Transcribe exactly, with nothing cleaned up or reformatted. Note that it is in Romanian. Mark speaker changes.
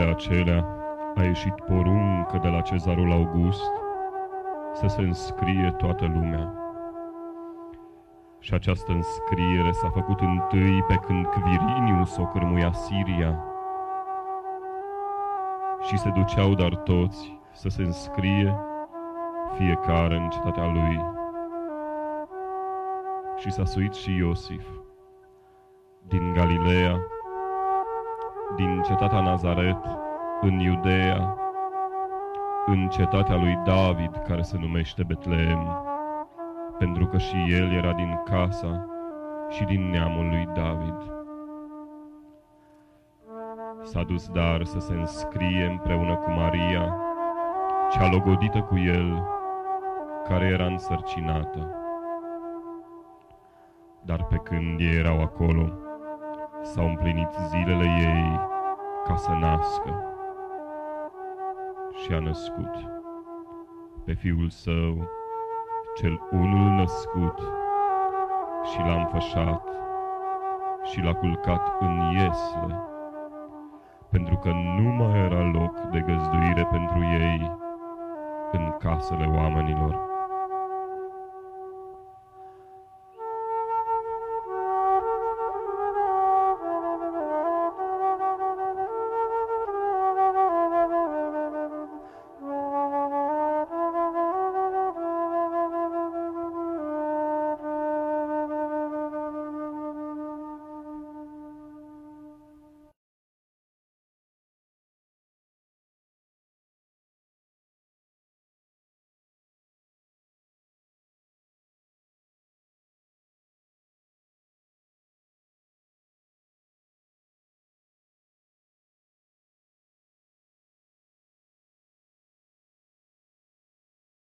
Speaker 1: acelea a ieșit poruncă de la cezarul August să se înscrie toată lumea. Și această înscriere s-a făcut întâi pe când Quirinius o cârmuia Siria. Și se duceau dar toți să se înscrie, fiecare în cetatea lui. Și s-a suit și Iosif din Galileea, din cetatea Nazaret, în Iudeea, în cetatea lui David, care se numește Betleem, pentru că și el era din casa și din neamul lui David. S-a dus dar să se înscrie împreună cu Maria, cea logodită cu el, care era însărcinată. Dar pe când ei erau acolo, s-au împlinit zilele ei ca să nască. Și a născut pe fiul său, cel unul născut, și l-a înfășat și l-a culcat în iesle, pentru că nu mai era loc de găzduire pentru ei în casele oamenilor.